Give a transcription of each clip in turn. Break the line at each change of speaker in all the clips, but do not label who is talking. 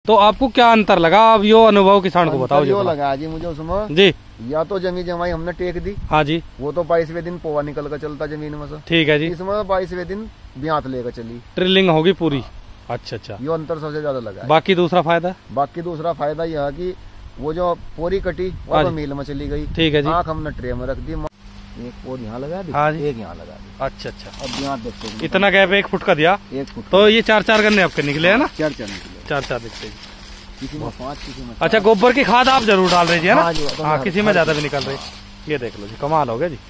तो आपको क्या अंतर लगा? अब यो अनुभव किसान को बताओ।
यो लगा जी मुझे उसमें
जी,
या तो जमी जमाई हमने टेक दी।
हाँ जी,
वो तो 22वें दिन पोवा निकल कर चलता जमीन में से।
ठीक है जी।
इसमें 22वें दिन ब्यात लेकर चली,
ट्रिलिंग होगी पूरी। अच्छा अच्छा,
यो अंतर सबसे ज्यादा लगा।
बाकी दूसरा फायदा?
बाकी दूसरा फायदा यह है कि वो जो पोरी कटी वो तो मिल में चली गई।
ठीक है जी।
आँख हमने ट्रे में रख दी, एक पोर यहाँ लगा दी,
हाँ जी,
एक यहाँ लगा दी।
अच्छा अच्छा,
अब ब्यात देखते
इतना गैप 1 फुट का दिया,
1 फुट।
तो ये 4-4 गन्ने आपके निकले है ना?
4-4 निकले,
4-4 दिखते हैं।
किसी में 5, किसी में।
अच्छा, गोबर की खाद आप जरूर डाल रही है ना?
हाँ,
किसी में ज्यादा भी निकल रही। ये देख लो जी, कमाल हो गया जी।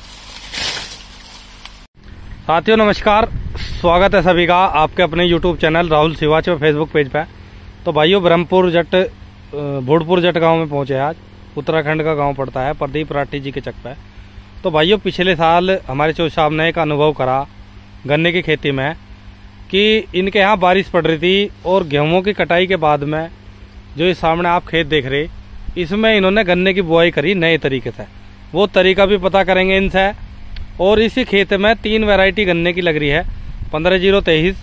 साथियों नमस्कार, स्वागत है सभी का आपके अपने YouTube चैनल राहुल सिवाच व फेसबुक पेज पे। तो भाइयों, ब्रह्मपुर जट भोडपुर जट गांव में पहुंचे आज। उत्तराखंड का गांव पड़ता है, प्रदीप राठी जी के चक पे। तो भाइयों, पिछले साल हमारे चौधरी साहब ने एक अनुभव करा गन्ने की खेती में कि इनके यहाँ बारिश पड़ रही थी और गेहूं की कटाई के बाद में जो इस सामने आप खेत देख रहे, इसमें इन्होंने गन्ने की बुआई करी नए तरीके से। वो तरीका भी पता करेंगे इनसे। और इसी खेत में 3 वैरायटी गन्ने की लग रही है, 15-0-23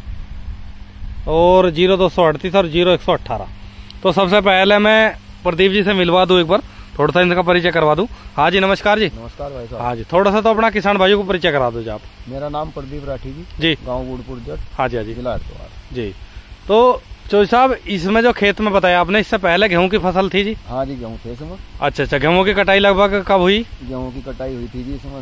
और 0-238 और 0-118। तो सबसे पहले मैं प्रदीप जी से मिलवा दूं, एक बार थोड़ा सा इनका परिचय करवा दूं। हाँ जी, नमस्कार जी।
नमस्कार भाई साहब।
हाँ जी, थोड़ा सा तो अपना किसान भाइयों को परिचय करा दो जी आप।
मेरा नाम प्रदीप राठी
जी,
गाँव भोडपुर जट।
हाँ जी, हाँ जी,
जिला हरिद्वार
जी। तो चौधरी साहब, इसमें जो खेत में बताया आपने, इससे पहले गेहूं की फसल थी जी?
हाँ जी, गेहूं थे इसमें।
अच्छा अच्छा, गेहूं की कटाई लगभग कब हुई?
गेहूं की कटाई हुई थी जी इसमें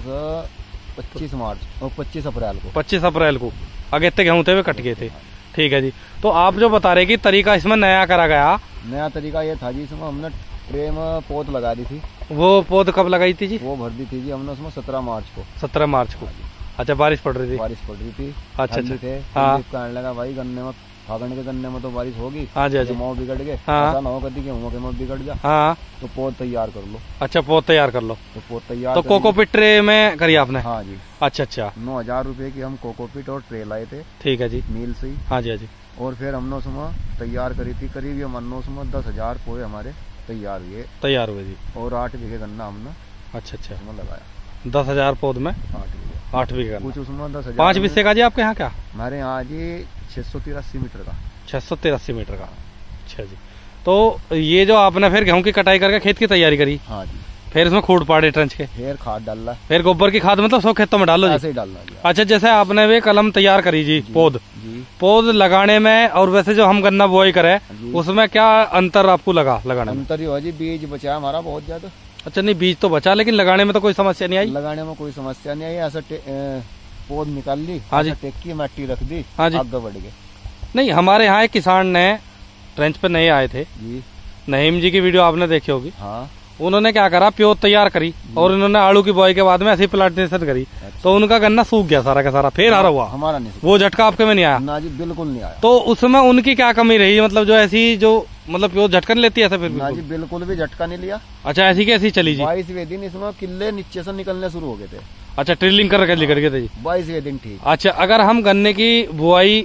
25 मार्च और 25 अप्रैल को।
25 अप्रैल को अगेते गेहूं थे वे कट गए थे। ठीक है जी। तो आप जो बता रहे कि तरीका इसमें नया करा गया? नया
तरीका ये था जी, इसमें हमने ट्रे में पौध लगा दी थी।
वो पौध कब लगाई थी जी?
वो भर दी थी जी हमने उसमें 17 मार्च को।
17 मार्च को। अच्छा, बारिश पड़ रही थी?
बारिश पड़ रही थी।
अच्छा अच्छा,
थे।
हाँ।
कहने लगा भाई गन्ने में, फागण के गन्ने में तो बारिश होगी।
हाँ जी, हाँ जी।
मौ बिगड़ गए,
हाँ।
ऐसा ना हो कभी गेहूं के मौ बिगड़ जा।
हाँ,
तो पौध तैयार कर लो।
अच्छा, पौध तैयार कर लो।
तो पौध तैयार
तो कोकोपीट ट्रे में करी आपने?
हाँ जी।
अच्छा अच्छा,
9,000 रुपए की हम कोकोपीट और ट्रे लाए थे।
ठीक है जी,
मील से ही।
हाँ जी, हाँ जी।
और फिर हमने उसमें तैयार करी थी, करीब ये मनो उसमें 10,000 पोए हमारे तैयार हुए जी। और 8 बीघे गन्ना हमने
अच्छा अच्छा
उसमें लगाया।
10,000 पौध में 8 बीघे
कुछ उसमें 10,000।
5 बिस्से का जी आपके यहाँ क्या?
हमारे यहाँ जी 683 मीटर का।
683 मीटर का। अच्छा जी। तो ये जो आपने फिर गेहूं की कटाई करके खेत की तैयारी करी?
हाँ जी।
फिर इसमें खूड पाड़े ट्रंच के,
फिर खाद डालना,
फिर गोबर की खाद मतलब 100 खेतों में डालो जी?
ऐसे ही डालना जी।
अच्छा, जैसे आपने वे कलम तैयार करी जी, पौध लगाने में और वैसे जो हम गन्ना बुआई करे उसमें क्या अंतर आपको लगा लगाने में?
अंतर ही जी, बीज बचा हमारा बहुत ज्यादा।
अच्छा, नहीं बीज तो बचा, लेकिन लगाने में तो कोई समस्या नहीं आई?
लगाने में कोई समस्या नहीं आई। ऐसा पौध निकाल ली,
हाँ जी,
टेक्की मिट्टी रख दी,
हाँ जी,
आगे बढ़ गए।
नहीं, हमारे यहाँ एक किसान ने ट्रेंच पे नए आए थे जी, नहीम जी की वीडियो आपने देखी होगी।
हाँ।
उन्होंने क्या करा, प्योत तैयार करी और उन्होंने आलू की बुआई के बाद में ऐसी प्लांटेशन करी। अच्छा। तो उनका गन्ना सूख गया सारा का सारा, फिर हरा हुआ।
हमारा नहीं,
वो झटका आपके में नहीं आया?
ना जी, बिल्कुल नहीं आया।
तो उसमें उनकी क्या कमी रही, मतलब जो ऐसी जो मतलब प्योत झटकन लेती है? फिर
ना जी, बिल्कुल भी झटका नहीं लिया।
अच्छा, ऐसी कैसी चली जी?
22वें दिन इसमें किले नीचे से निकलने शुरू हो गए थे।
अच्छा, ट्रिलिंग कर गए थे जी
22वें दिन। ठीक।
अच्छा, अगर हम गन्ने की बुआई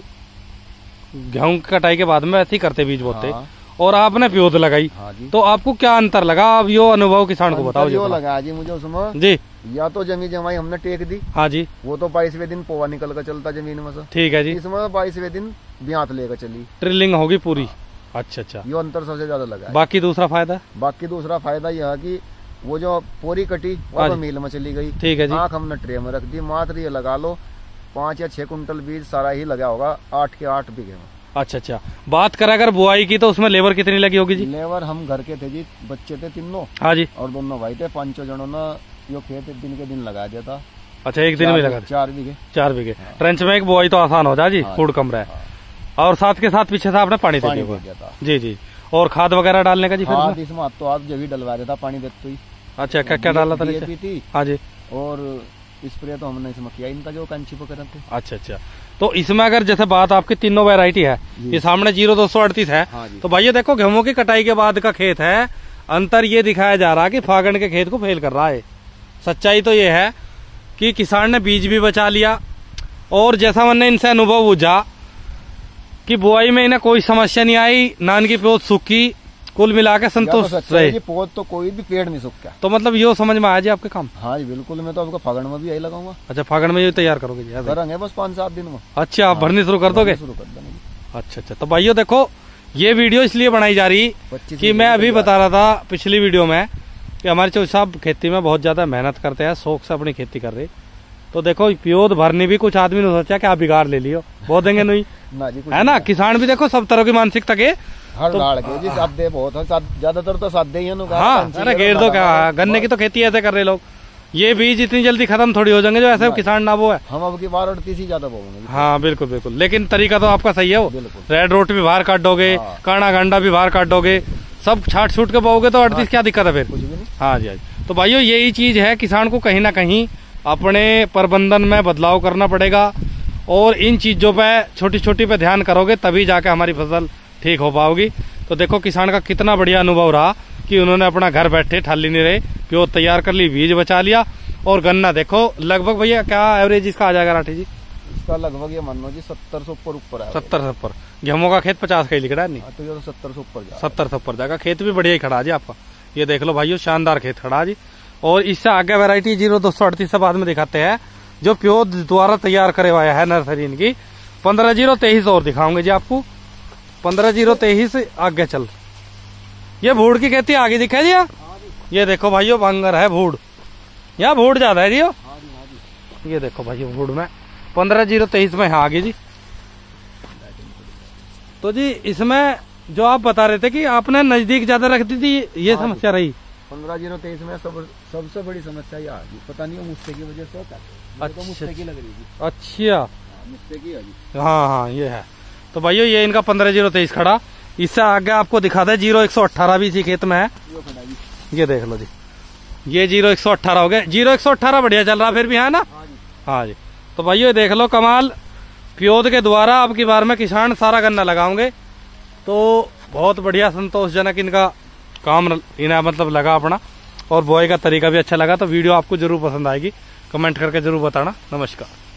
गेहूं की कटाई के बाद में ऐसे ही करते, बीज बोते, और आपने प्योत लगाई, हाँ जी, तो आपको क्या अंतर लगा? अब यो अनुभव किसान को बताओ।
यो लगा जी मुझे उसमें
जी,
या तो जमी जमाई हमने टेक दी।
हाँ जी।
वो तो 22वें दिन पोवा निकल कर चलता जमीन में से।
ठीक है जी।
इसमें 22वें दिन ब्यात लेकर चली,
ट्रिलिंग होगी पूरी। अच्छा अच्छा,
यो अंतर सबसे ज्यादा लगा।
बाकी दूसरा फायदा?
बाकी दूसरा फायदा यह है कि वो जो पोरी कटी वो तो मील में चली गई।
ठीक है जी।
आँख हमने ट्रे में रख दी। मात्र ये लगा लो 5 या 6 कुंटल बीज सारा ही लगा होगा 8 के 8 बीघे में।
अच्छा अच्छा, बात करें अगर बुआई की तो उसमें लेबर कितनी लगी होगी जी?
लेबर हम घर के थे जी, बच्चे थे तीनों।
हाँ जी।
और दोनों भाई थे। 5 जनों ने यो खेत दिन के दिन लगा दिया था।
अच्छा, एक दिन में लगा?
4 बीघे।
4 बीघे। ट्रेंच में एक बुआई तो आसान हो जाए जी, फूड कम रहे। और साथ के साथ पीछे से आपने पानी दे दिया था? जी जी। और खाद वगैरह डालने का जी?
खाद इसमें तो आप जब ही डलवा देता पानी देते ही।
अच्छा, क्या क्या डाला था? हाँ जी।
और स्प्रे तो हमने इसमें किया इनका जो कैंची पकड़ थे।
अच्छा अच्छा, तो इसमें अगर जैसे बात आपकी तीनों वैरायटी है, ये सामने 0-238 है। हाँ, तो भाई देखो, गेहूं की कटाई के बाद का खेत है, अंतर ये दिखाया जा रहा है कि फागण के खेत को फेल कर रहा है। सच्चाई तो ये है कि किसान ने बीज भी बचा लिया और जैसा मैंने इनसे अनुभव बुझा कि बुआई में इन्हें कोई समस्या नहीं आई, ना इनकी प्योत सूखी, कुल मिला के संतुष्ट रहे।
पौध तो कोई भी पेड़ नहीं सूखा।
तो मतलब यो समझ में आया जी आपके काम?
हाँ जी, बिल्कुल। मैं तो आपको फागण में भी यही लगाऊंगा।
अच्छा, फागण में ये तैयार करोगे जी?
करेंगे बस 5-7 दिन में।
अच्छा, आप भरनी शुरू कर दोगे?
शुरू कर देंगे।
अच्छा अच्छा, तो भाइयों देखो, ये वीडियो इसलिए बनाई जा रही कि मैं अभी बता रहा था पिछली वीडियो में कि हमारे चौधरी साहब खेती में बहुत ज्यादा मेहनत करते हैं, शौक से अपनी खेती कर रहे। तो देखो प्योद भरनी भी कुछ आदमी ने सोचा कि आप बिगाड़ ले लियो, बहुत देंगे नहीं है ना। किसान भी देखो सब तरह की मानसिकता के
ज्यादातर तो सादे ही।
हाँ अरे घेर दो क्या, गन्ने की तो खेती ऐसे कर रहे लोग। ये बीज इतनी जल्दी खत्म थोड़ी हो जाएंगे जो ऐसे किसान ना वो है।
हम अब की बार 38 ही ज्यादा बोएंगे।
हाँ बिल्कुल बिल्कुल, लेकिन तरीका तो आपका सही है। वो रेड रोट भी बाहर काट दोगे, काना गंडा भी बाहर काट दोगे, सब छाट छूट के बोओगे तो 38 क्या दिक्कत है फिर। हाँ जी हाँ जी। तो भाइयों यही चीज है, किसान को कहीं ना कहीं अपने प्रबंधन में बदलाव करना पड़ेगा और इन चीजों पे छोटी छोटी पे ध्यान करोगे तभी जाके हमारी फसल ठीक हो पाओगी। तो देखो किसान का कितना बढ़िया अनुभव रहा कि उन्होंने अपना घर बैठे ठाली नहीं रहे, प्योर तैयार कर ली, बीज बचा लिया। और गन्ना देखो लगभग भैया क्या एवरेज इसका आ जाएगा राठी जी?
इसका लगभग ये मान लो जी 70 से ऊपर है।
70 से। गेहूं का खेत 50 का ही लिख रहा है नहीं?
तो ये 70 से ऊपर
70 से ऊपर जाएगा। खेत भी बढ़िया ही खड़ा जी आपका, ये देख लो भाइयों, शानदार खेत खड़ा जी। और इससे आगे वैरायटी 0238 से बाद में दिखाते हैं जो प्योर द्वारा तैयार करे हुआ है नर्सरी इनकी। 15023 और दिखाऊंगे जी आपको। 15023 आगे चल, ये भूड़ की खेती आगे दिखा जी। ये देखो भाइयों बांगर है भूड़, यहाँ भूड़ ज्यादा है जी। ये देखो भाइयों भूड़ में 15023 में यहाँ आगे जी। तो जी इसमें जो आप बता रहे थे कि आपने नजदीक ज्यादा रख दी थी, ये समस्या रही।
15023 में सबसे बड़ी समस्या ये आ गई, पता नहीं मुझसे की वजह से होता है।
अच्छा
मुझसे की लग रही थी।
अच्छा
मुझसे की है जी।
हाँ हाँ ये है। तो भाइयों ये इनका 15023 खड़ा। इससे आगे आपको दिखा दे 0118 भी इसी खेत में है। ये देख लो जी, ये 0118 हो गए। 0118 बढ़िया चल रहा फिर भी है ना। हाँ जी। तो भाइयों ये देख लो कमाल, प्योद के द्वारा अब की बार में किसान सारा गन्ना लगाओगे तो बहुत बढ़िया संतोषजनक इनका काम इन्हें मतलब लगा अपना। और बुआई का तरीका भी अच्छा लगा। तो वीडियो आपको जरूर पसंद आएगी, कमेंट करके जरूर बताना। नमस्कार।